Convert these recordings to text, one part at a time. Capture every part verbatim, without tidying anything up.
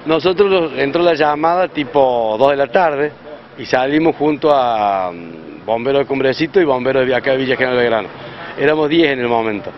Nosotros entró la llamada tipo dos de la tarde y salimos junto a um, bomberos de Cumbrecito y bomberos de acá de Villa General Belgrano. Éramos diez en el momento.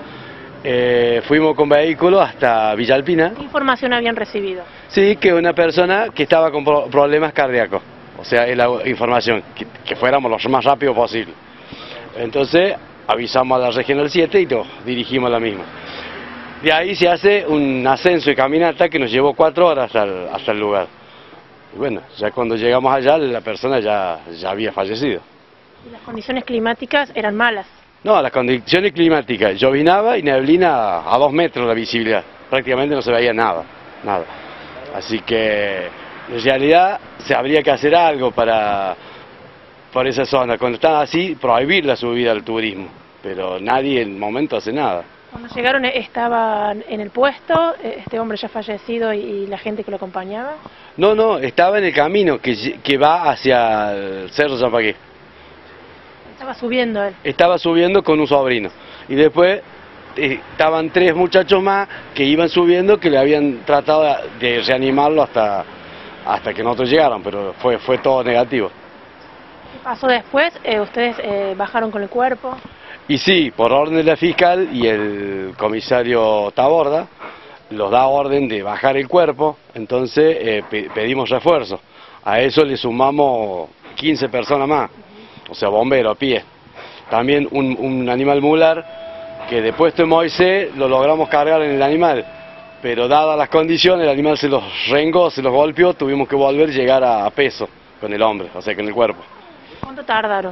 Eh, fuimos con vehículos hasta Villa Alpina. ¿Qué información habían recibido? Sí, que una persona que estaba con pro problemas cardíacos. O sea, es la información, que, que fuéramos lo más rápido posible. Entonces avisamos a la Regional siete y nos dirigimos a la misma. De ahí se hace un ascenso y caminata que nos llevó cuatro horas hasta el, hasta el lugar. Y bueno, ya cuando llegamos allá la persona ya, ya había fallecido. ¿Y las condiciones climáticas eran malas? No, las condiciones climáticas, llovinaba y neblina a dos metros la visibilidad. Prácticamente no se veía nada, nada. Así que en realidad se habría que hacer algo para, por esa zona. Cuando están así, prohibir la subida al turismo. Pero nadie en el momento hace nada. Cuando llegaron estaban en el puesto, este hombre ya fallecido y la gente que lo acompañaba. No, no, estaba en el camino que, que va hacia el Cerro Champaquí. Estaba subiendo él. Estaba subiendo con un sobrino. Y después eh, estaban tres muchachos más que iban subiendo que le habían tratado de reanimarlo hasta, hasta que nosotros llegaron, pero fue, fue todo negativo. ¿Qué pasó después? Eh, ¿Ustedes eh, bajaron con el cuerpo? Y sí, por orden de la fiscal y el comisario Taborda, los da orden de bajar el cuerpo, entonces eh, pedimos refuerzo. A eso le sumamos quince personas más, o sea, bomberos a pie. También un, un animal mular que de puesto en Moisés lo logramos cargar en el animal, pero dadas las condiciones el animal se los rengó, se los golpeó, tuvimos que volver a llegar a, a peso con el hombre, o sea, con el cuerpo. ¿Cuánto tardaron?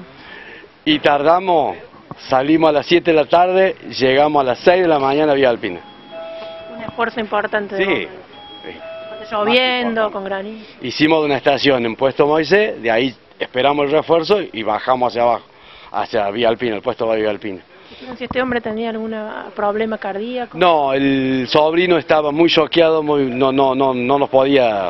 Y tardamos... Salimos a las siete de la tarde, llegamos a las seis de la mañana a Villa Alpina. Un esfuerzo importante. Sí. De sí. Lloviendo, con granizo. Hicimos una estación en Puesto Moisés, de ahí esperamos el refuerzo y bajamos hacia abajo, hacia Villa Alpina, el puesto de Villa Alpina. Si este hombre tenía algún problema cardíaco. No, el sobrino estaba muy choqueado, muy, no, no, no, no nos podía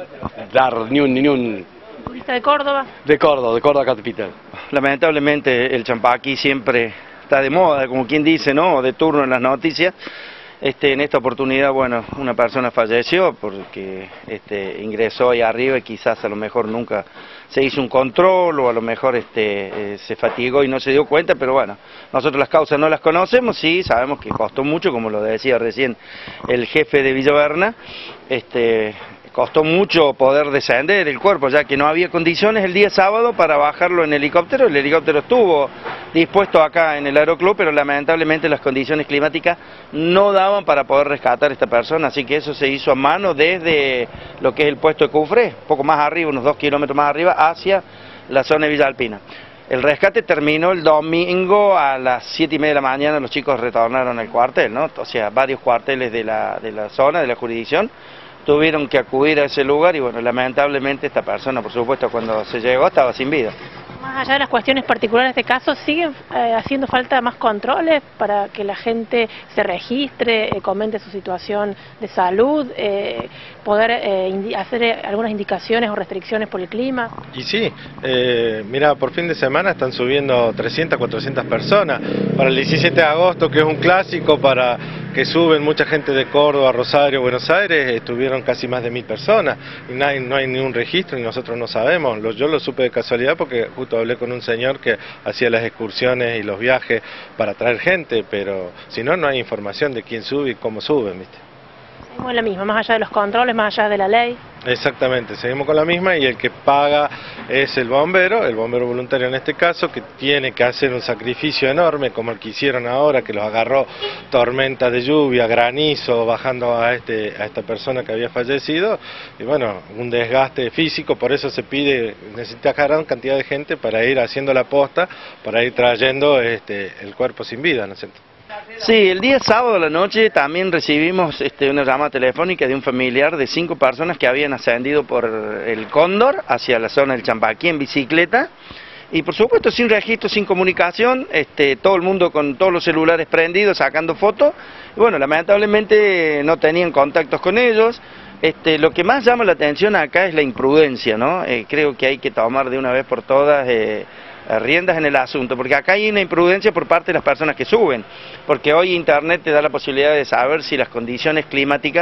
dar ni un... Ni un ¿Turista de Córdoba? De Córdoba, de Córdoba capital. Lamentablemente el Champaquí siempre está de moda, como quien dice, ¿no? De turno en las noticias. Este, en esta oportunidad, bueno, una persona falleció porque este, ingresó ahí arriba y quizás a lo mejor nunca se hizo un control o a lo mejor este, eh, se fatigó y no se dio cuenta, pero bueno, nosotros las causas no las conocemos, sí, sabemos que costó mucho, como lo decía recién el jefe de Villaverna, este... Costó mucho poder descender el cuerpo, ya que no había condiciones el día sábado para bajarlo en helicóptero. El helicóptero estuvo dispuesto acá en el aeroclub, pero lamentablemente las condiciones climáticas no daban para poder rescatar a esta persona, así que eso se hizo a mano desde lo que es el puesto de Cufré, un poco más arriba, unos dos kilómetros más arriba, hacia la zona de Villa Alpina. El rescate terminó el domingo a las siete y media de la mañana, los chicos retornaron al cuartel, ¿no? O sea, varios cuarteles de la, de la zona, de la jurisdicción, tuvieron que acudir a ese lugar y bueno, lamentablemente esta persona, por supuesto, cuando se llegó estaba sin vida. Más allá de las cuestiones particulares de este caso, ¿siguen eh, haciendo falta más controles para que la gente se registre, eh, comente su situación de salud, eh, poder eh, hacer eh, algunas indicaciones o restricciones por el clima? Y sí, eh, mira, por fin de semana están subiendo trescientas, cuatrocientas personas. Para el diecisiete de agosto, que es un clásico para que suben mucha gente de Córdoba, Rosario, Buenos Aires, estuvieron casi más de mil personas y no hay, no hay ni un registro y nosotros no sabemos. Lo, yo lo supe de casualidad porque justo hablé con un señor que hacía las excursiones y los viajes para traer gente, pero si no, no hay información de quién sube y cómo suben, ¿viste? Seguimos la misma, más allá de los controles, más allá de la ley. Exactamente, seguimos con la misma y el que paga es el bombero, el bombero voluntario en este caso, que tiene que hacer un sacrificio enorme como el que hicieron ahora, que los agarró tormenta de lluvia, granizo, bajando a, este, a esta persona que había fallecido, y bueno, un desgaste físico, por eso se pide, necesita gran cantidad de gente para ir haciendo la posta, para ir trayendo este, el cuerpo sin vida, ¿no es cierto? Sí, el día sábado a la noche también recibimos este, una llamada telefónica de un familiar de cinco personas que habían ascendido por el Cóndor hacia la zona del Champaquí en bicicleta y por supuesto sin registro, sin comunicación, este, todo el mundo con todos los celulares prendidos sacando fotos y bueno, lamentablemente no tenían contactos con ellos. Este, lo que más llama la atención acá es la imprudencia, ¿no? Eh, creo que hay que tomar de una vez por todas eh, riendas en el asunto, porque acá hay una imprudencia por parte de las personas que suben, porque hoy internet te da la posibilidad de saber si las condiciones climáticas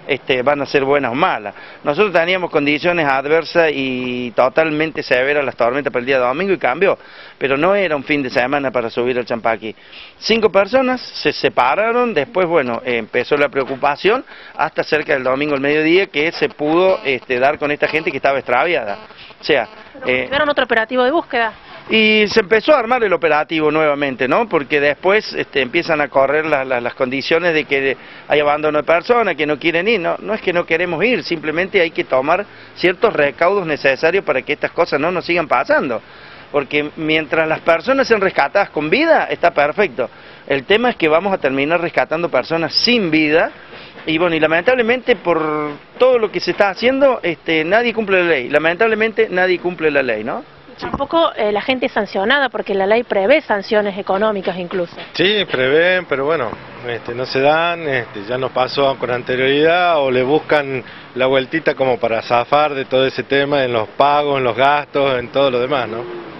este, van a ser buenas o malas. Nosotros teníamos condiciones adversas y totalmente severas las tormentas para el día domingo y cambió, pero no era un fin de semana para subir al Champaquí. Cinco personas se separaron, después bueno, eh, empezó la preocupación hasta cerca del domingo al mediodía que se pudo este, dar con esta gente que estaba extraviada. O sea, eh, ¿Era otro operativo de búsqueda? y se empezó a armar el operativo nuevamente, ¿no? Porque después este, empiezan a correr la, la, las condiciones de que hay abandono de personas, que no quieren ir. No, no es que no queremos ir, simplemente hay que tomar ciertos recaudos necesarios para que estas cosas no nos sigan pasando. Porque mientras las personas sean rescatadas con vida, está perfecto. El tema es que vamos a terminar rescatando personas sin vida. Y bueno, y lamentablemente por todo lo que se está haciendo, este, nadie cumple la ley. Lamentablemente nadie cumple la ley, ¿no? Tampoco eh, la gente es sancionada, porque la ley prevé sanciones económicas incluso. Sí, prevén, pero bueno, este, no se dan, este, ya nos pasó con anterioridad, o le buscan la vueltita como para zafar de todo ese tema en los pagos, en los gastos, en todo lo demás, ¿no?